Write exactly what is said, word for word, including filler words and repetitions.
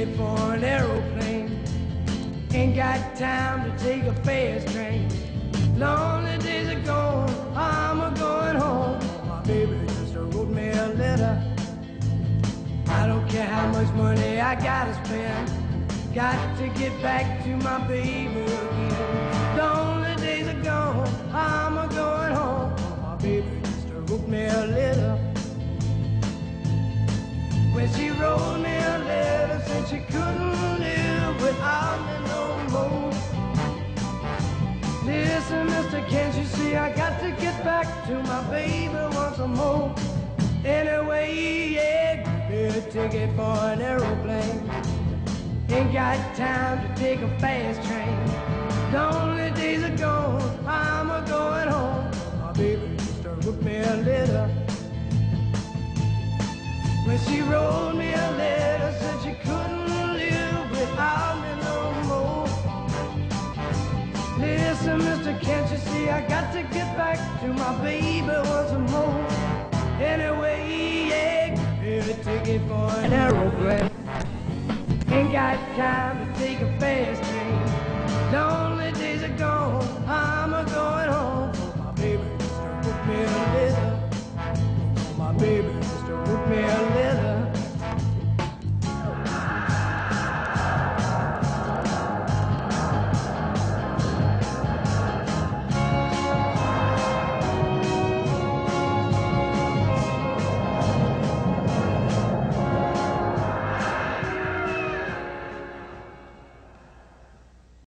ticket for an aeroplane. Ain't got time to take a fast train. Lonely days are gone, I'm a going home. My baby just wrote me a letter. I don't care how much money I gotta spend. Got to get back to my baby again. Lonely days are gone, I'm a going home. My baby just wrote me a letter. When she wrote me a letter, said she couldn't live without me no more. Listen, mister, can't you see I got to get back to my baby once more? Anyway, yeah, get a ticket for an aeroplane. Ain't got time to take a fast train. Lonely days are gone, I'm a going home. My baby just wrote me a letter. When she wrote me a letter, said she couldn't live without me no more. Listen, mister, can't you see I got to get back to my baby once more? Anyway, yeah, get a ticket for an aeroplane. Ain't got time to take a fast train. Lonely days are gone, I'm a going